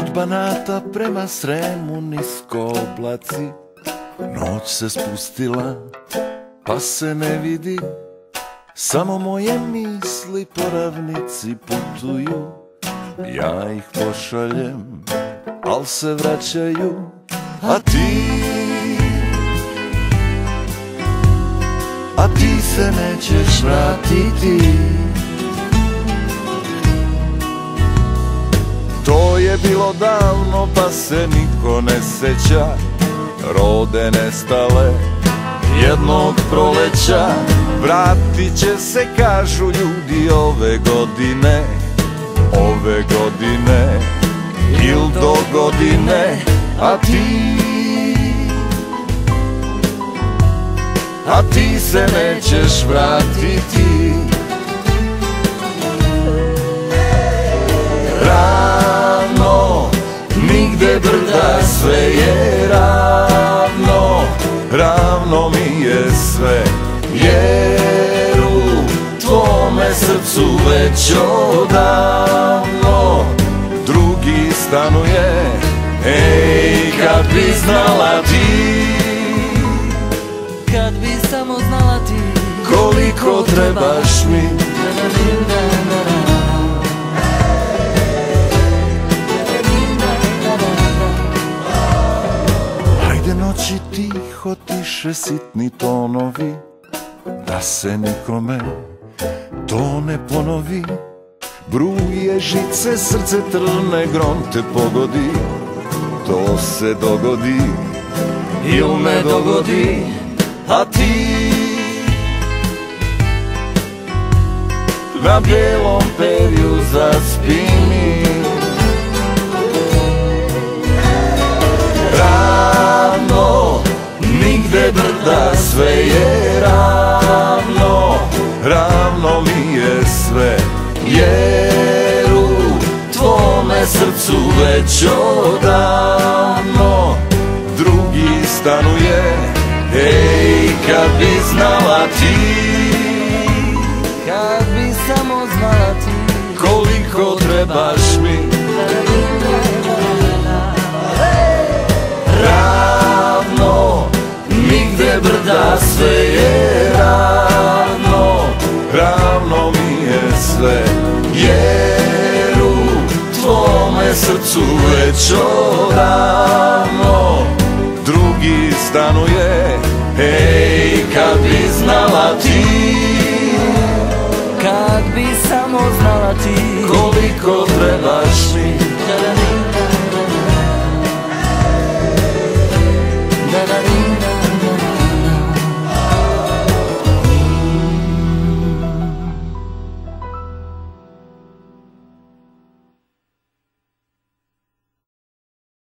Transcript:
Od Banata prema Sremu nisko oblaci, noć se spustila pa se ne vidi, samo moje misli po ravnici putuju. Ja ih pošaljem, al se vraćaju, a ti se nećeš vratiti. To je bilo davno pa se niko ne seća, rode nestale jednog proleća. Vratit će se, kažu ljudi, ove godine il do godine. A ti se nećeš vratiti. Ravno, nigde brda, sve je ravno, ravno mi je sve, jer u tvome srcu već odavno drugi stanuje. Ej, kad bi znala ti, kad bi samo znala ti, koliko trebaš mi. Hajde noći tiho, tiše sitni tonovi, da se nikome to ne ponovi. Bruje žice, srce trne, grom te pogodi. To se dogodi il ne dogodi. A ti na bijelom perju zaspi mi. Ravno, nigde brda, sve je ravno, ravno mi je sve, jer u tvome srcu već odavno drugi stanuje. Ej, kad bi znala ti, kad bi samo znala ti, koliko trebaš mi. Ravno, nigde brda, sve je ravno, ravno mi je sve, jer u tvome srcu već odavno drugi stanuje. Ej, kad bi znala ti,